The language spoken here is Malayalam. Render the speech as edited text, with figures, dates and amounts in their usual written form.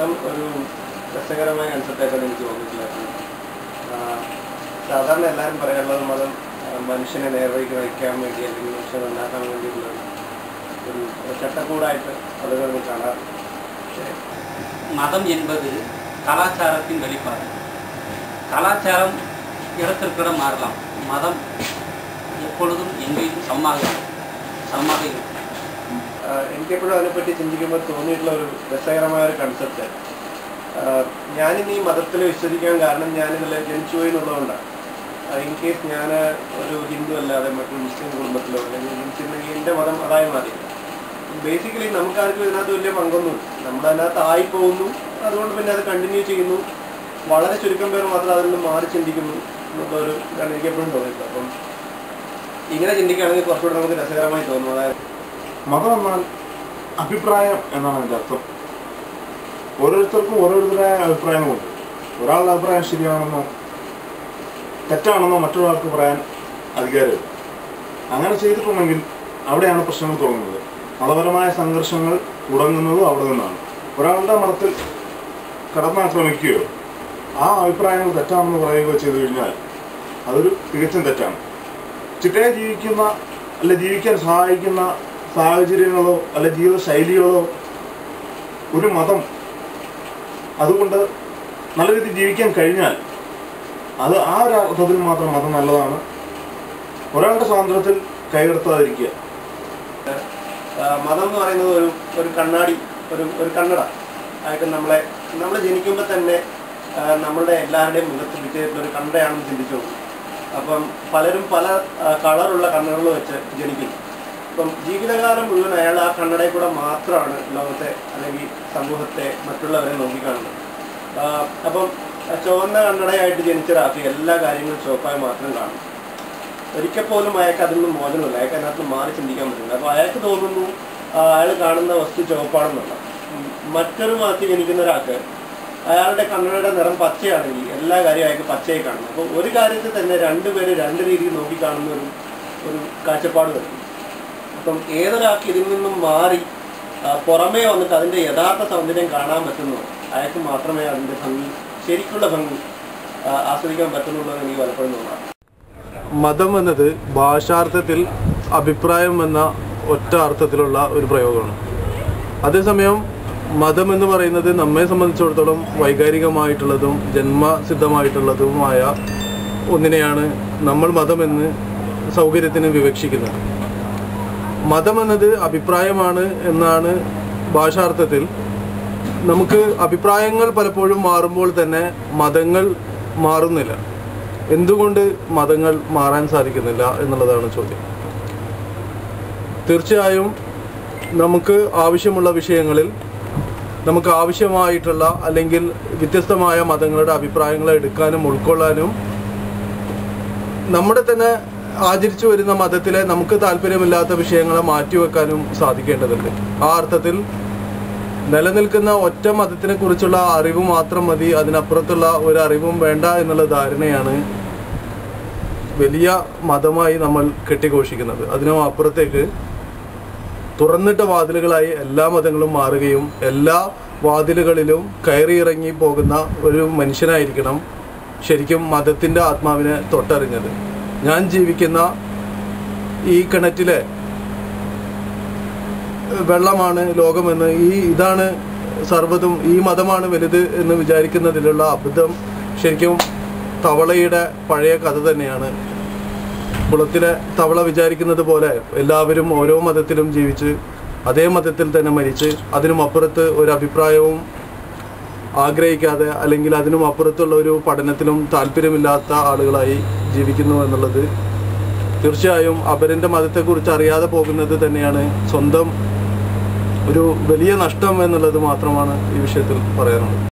മതം ഒരു രസകരമായ കൺസെപ്റ്റായിട്ടാണ് എനിക്ക് തോന്നിയിട്ടുള്ളത്. സാധാരണ എല്ലാവരും പറയാനുള്ളത് മതം മനുഷ്യനെ നേർവഴിക്ക് നയിക്കാൻ വേണ്ടി അല്ലെങ്കിൽ മനുഷ്യനെ ഉണ്ടാക്കാൻ വേണ്ടിയുള്ള ഒരു ചട്ടക്കൂടായിട്ട് ആളുകൾ കാണാറുണ്ട്. மதம் என்பது கலாச்சாரத்தின் வெளிப்பாடு. கலாச்சாரம் இடத்திற்கிட மாறலாம். மதம் எப்பொழுதும் எங்கேயும் சமமாக இருக்கும். എനിക്കെപ്പോഴും അതിനെപ്പറ്റി ചിന്തിക്കുമ്പോൾ തോന്നിയിട്ടുള്ള ഒരു രസകരമായ ഒരു കൺസെപ്റ്റ്, ഞാനിനി മതത്തിൽ വിശ്വസിക്കാൻ കാരണം ഞാനിതിൽ ജനിച്ചു പോയി എന്നുള്ളതുകൊണ്ടാണ്. ഇൻ കേസ് ഞാൻ ഒരു ഹിന്ദു അല്ലാതെ മറ്റൊരു മുസ്ലിം കുടുംബത്തിലോ അല്ലെങ്കിൽ ജനിച്ചിരുന്നെങ്കിൽ എൻ്റെ മതം അതായി മാറിയില്ല. ബേസിക്കലി നമുക്കാർക്കും ഇതിനകത്ത് വലിയ പങ്കൊന്നുമില്ല. നമ്മളതിനകത്ത് ആയിപ്പോകുന്നു, അതുകൊണ്ട് പിന്നെ അത് കണ്ടിന്യൂ ചെയ്യുന്നു. വളരെ ചുരുക്കം പേർ മാത്രം അതിൽ നിന്ന് മാറി ചിന്തിക്കുന്നു എന്നുള്ളൊരു ഇതാണ് എനിക്കെപ്പോഴും തോന്നിയിട്ടുള്ളത്. അപ്പം ഇങ്ങനെ ചിന്തിക്കുകയാണെങ്കിൽ കുറച്ചുകൂടെ നമുക്ക് രസകരമായി തോന്നുന്നു. അതായത് മതം എന്നാൽ അഭിപ്രായം എന്നാണ് അതിൻ്റെ അർത്ഥം. ഓരോരുത്തർക്കും ഓരോരുത്തരായ അഭിപ്രായങ്ങളുണ്ട്. ഒരാളുടെ അഭിപ്രായം ശരിയാണെന്നോ തെറ്റാണെന്നോ മറ്റൊരാൾക്ക് പറയാൻ അധികാരമില്ല. അങ്ങനെ ചെയ്തിട്ടുണ്ടെങ്കിൽ അവിടെയാണ് പ്രശ്നങ്ങൾ തുടങ്ങുന്നത്. മതപരമായ സംഘർഷങ്ങൾ തുടങ്ങുന്നതും അവിടെ നിന്നാണ്. ഒരാളുടെ മതത്തിൽ കടന്നാക്രമിക്കുകയോ ആ അഭിപ്രായങ്ങൾ തെറ്റാണെന്ന് പറയുകയോ ചെയ്തു കഴിഞ്ഞാൽ അതൊരു തികച്ചും തെറ്റാണ്. ചിട്ടയെ ജീവിക്കുന്ന അല്ലെ ജീവിക്കാൻ സഹായിക്കുന്ന സാഹചര്യങ്ങളോ അല്ലെ ജീവിത ശൈലികളോ ഒരു മതം അതുകൊണ്ട് നല്ല രീതിയിൽ ജീവിക്കാൻ കഴിഞ്ഞാൽ അത് ആ ഒരു അർത്ഥത്തിൽ മാത്രം മതം നല്ലതാണ്. ഒരാളുടെ സ്വാതന്ത്ര്യത്തിൽ കൈകടത്താതിരിക്കുക. മതം എന്ന് പറയുന്നത് ഒരു കണ്ണാടി, ഒരു കണ്ണട ആയിട്ട് നമ്മൾ ജനിക്കുമ്പോൾ തന്നെ നമ്മളുടെ എല്ലാവരുടെയും മുഖത്ത് വിജയത്തിലൊരു കണ്ണടയാണെന്ന് ചിന്തിച്ചു നോക്കും. അപ്പം പലരും പല കളറുള്ള കണ്ണുകൾ വെച്ച് ജനിക്കുന്നു. അപ്പം ജീവിതകാലം മുഴുവൻ അയാൾ ആ കണ്ണടയിൽ കൂടെ മാത്രമാണ് ലോകത്തെ അല്ലെങ്കിൽ സമൂഹത്തെ മറ്റുള്ളവരെ നോക്കിക്കാണുന്നത്. അപ്പം ചുവന്ന കണ്ണടയായിട്ട് ജനിച്ച ഒരാൾക്ക് എല്ലാ കാര്യങ്ങളും ചുവപ്പായി മാത്രം കാണും. ഒരിക്കൽ പോലും അയാൾക്ക് അതിൽ നിന്ന് മോചനമില്ല. അയാൾക്ക് അതിനകത്ത് മാറി ചിന്തിക്കാൻ പറ്റില്ല. അപ്പോൾ അയാൾക്ക് തോന്നുന്നു അയാൾ കാണുന്ന വസ്തു ചുവപ്പാണെന്നുള്ള. മറ്റൊരു മതത്തിൽ ജനിക്കുന്ന ഒരാൾക്ക് അയാളുടെ കണ്ണടയുടെ നിറം പച്ചയാണെങ്കിൽ എല്ലാ കാര്യവും അയാൾക്ക് പച്ചയായി കാണുന്നു. അപ്പോൾ ഒരു കാര്യത്തിൽ തന്നെ രണ്ടുപേര് രണ്ട് രീതിയിൽ നോക്കിക്കാണുന്ന ഒരു കാഴ്ചപ്പാട് വരുന്നു. അപ്പം ഏതൊരാൾക്ക് ഇതിൽ നിന്നും മാറി പുറമേ വന്നിട്ട് അതിൻ്റെ യഥാർത്ഥ സൗന്ദര്യം കാണാൻ പറ്റുന്നു അയാൾക്ക് മാത്രമേ അതിൻ്റെ ഭംഗി, ശരിക്കുള്ള ഭംഗി ആസ്വദിക്കാൻ പറ്റുന്നുള്ളൂ എനിക്ക് പലപ്പോഴും തോന്നാം. മതം എന്നത് ഭാഷാർത്ഥത്തിൽ അഭിപ്രായം എന്ന ഒറ്റ അർത്ഥത്തിലുള്ള ഒരു പ്രയോഗമാണ്. അതേസമയം മതം എന്ന് പറയുന്നത് നമ്മെ സംബന്ധിച്ചിടത്തോളം വൈകാരികമായിട്ടുള്ളതും ജന്മസിദ്ധമായിട്ടുള്ളതുമായ ഒന്നിനെയാണ് നമ്മൾ മതമെന്ന് സൗകര്യത്തിന് വിവക്ഷിക്കുന്നത്. മതം എന്നത് അഭിപ്രായമാണ് എന്നാണ് ഭാഷാർത്ഥത്തിൽ. നമുക്ക് അഭിപ്രായങ്ങൾ പലപ്പോഴും മാറുമ്പോൾ തന്നെ മതങ്ങൾ മാറുന്നില്ല. എന്തുകൊണ്ട് മതങ്ങൾ മാറാൻ സാധിക്കുന്നില്ല എന്നുള്ളതാണ് ചോദ്യം. തീർച്ചയായും നമുക്ക് ആവശ്യമുള്ള വിഷയങ്ങളിൽ നമുക്ക് ആവശ്യമായിട്ടുള്ള അല്ലെങ്കിൽ വ്യത്യസ്തമായ മതങ്ങളുടെ അഭിപ്രായങ്ങളെ എടുക്കാനും ഉൾക്കൊള്ളാനും നമ്മുടെ തന്നെ ആചരിച്ചു വരുന്ന മതത്തിലെ നമുക്ക് താല്പര്യമില്ലാത്ത വിഷയങ്ങളെ മാറ്റിവെക്കാനും സാധിക്കേണ്ടതുണ്ട്. ആ അർത്ഥത്തിൽ നിലനിൽക്കുന്ന ഒറ്റ മതത്തിനെ കുറിച്ചുള്ള അറിവ് മാത്രം മതി, അതിനപ്പുറത്തുള്ള ഒരു അറിവും വേണ്ട എന്നുള്ള ധാരണയാണ് വലിയ മതമായി നമ്മൾ കെട്ടിഘോഷിക്കുന്നത്. അതിനും അപ്പുറത്തേക്ക് തുറന്നിട്ട വാതിലുകളായി എല്ലാ മതങ്ങളും മാറുകയും എല്ലാ വാതിലുകളിലും കയറിയിറങ്ങി പോകുന്ന ഒരു മനുഷ്യനായിരിക്കണം ശരിക്കും മതത്തിൻ്റെ ആത്മാവിനെ തൊട്ടറിഞ്ഞത്. ഞാൻ ജീവിക്കുന്ന ഈ കിണറ്റിലെ വെള്ളമാണ് ലോകമെന്ന്, ഇതാണ് സർവ്വതും, ഈ മതമാണ് വലുത് എന്ന് വിചാരിക്കുന്നതിലുള്ള അബദ്ധം ശരിക്കും തവളയുടെ പഴയ കഥ തന്നെയാണ്. കുളത്തിലെ തവള വിചാരിക്കുന്നത് പോലെ എല്ലാവരും ഓരോ മതത്തിലും ജീവിച്ച് അതേ മതത്തിൽ തന്നെ മരിച്ച് അതിനും അപ്പുറത്ത് ഒരു അഭിപ്രായവും ആഗ്രഹിക്കാതെ അല്ലെങ്കിൽ അതിനും അപ്പുറത്തുള്ള ഒരു പഠനത്തിലും താല്പര്യമില്ലാത്ത ആളുകളായി ജീവിക്കുന്നു എന്നുള്ളത് തീർച്ചയായും അപരൻ്റെ മതത്തെക്കുറിച്ച് അറിയാതെ പോകുന്നത് തന്നെയാണ് സ്വന്തം ഒരു വലിയ നഷ്ടം എന്നുള്ളത് മാത്രമാണ് ഈ വിഷയത്തിൽ പറയാനുള്ളത്.